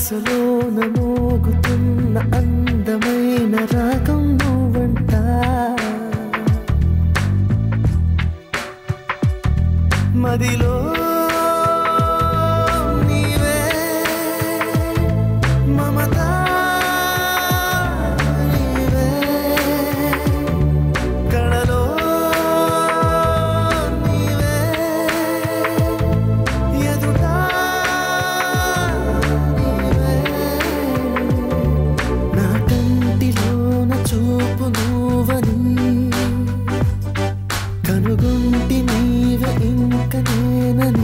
మనసులోన మోగుతున్న అందమైన రాగం నువ్వంట మదిలో నీవే మమతా నీవే కళలో నీవే ఎదుటా నీవే నా కంటిలోన చూపు నువ్వని కనుగొంటి నీవే ఇంక నేనని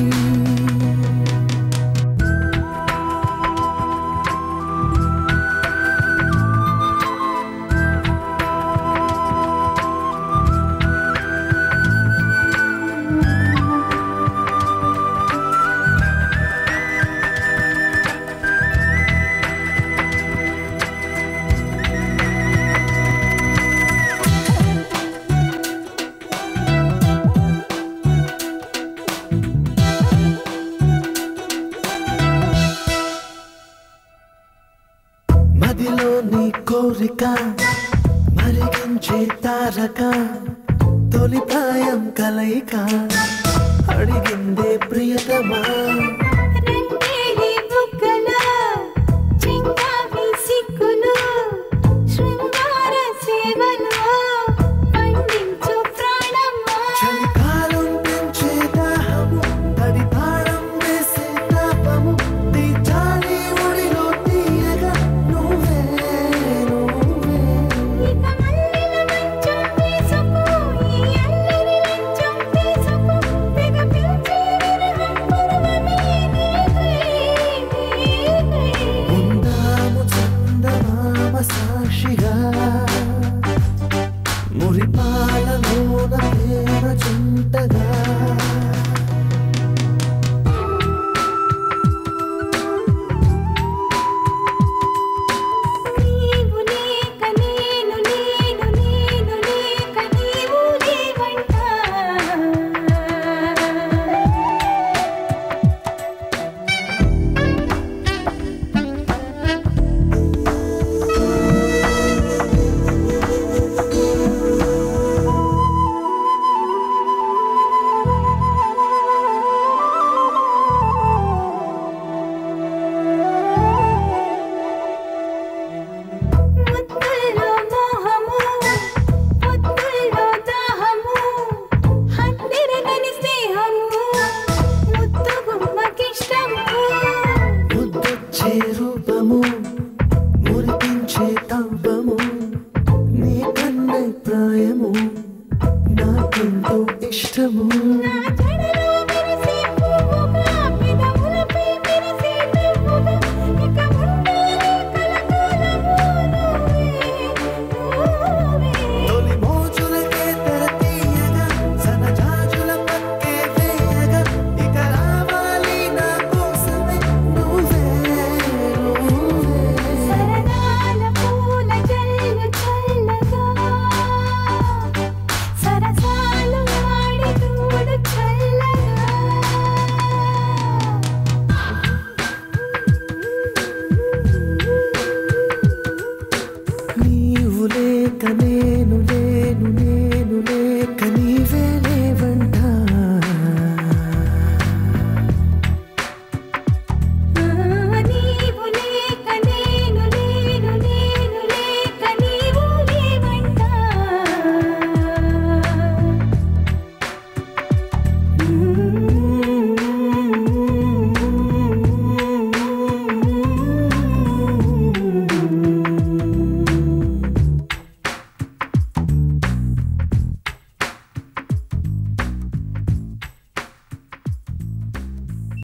మదిలో నీ కోరిక మరిగించే తారక తొలి ప్రాయం కలయిక అడిగిందే ప్రియతమా రంగేలి బుగ్గల చింగావి సిక్కులు శృంగార సేవలో పండించు ప్రాణమా చలికాలం పెంచే దాహము తడి తాళం వేసే తాపము తీర్చాలి ఒడిలో తీయగా నువ్వే నువ్వే ఇక మల్లెల మంచం వేసుకో ఈ అల్లరి లంచం తీసుకో తెగ పిలిచే విరహం పర్వమే నీవే ఉందాము చందమామ సాక్షిగా మురిపాలలోన ప్రేమ చుంటగా నీవు లేక నేను లేను నేను లేక నీవు లేవంట ముత్తుల్లో మోహము ముత్తుల్లో దాహము హద్దిరగని స్నేహము ముత్తు గుమ్మకిష్టము ముద్దొచ్చే రూపము మురిపించే తవ్వము నీ కన్నై ప్రాయము నాకెంతో ఇష్టము నా జడలో మెరిసే పువ్వుగా పెదవులపై మెరిసే నవ్వుగా ఇక ఉండాలి కలకాలము నువ్వే తొలి మోజులకే తెర తీయగా సనజాజుల పక్కే వేయగా ఇక రావాలి నా కోసమే నువ్వే నువ్వే సరదాల పూల జల్లు చల్లగా సరసాలు ఆడి తోడు చల్లగా నీవు లేక నేను లేను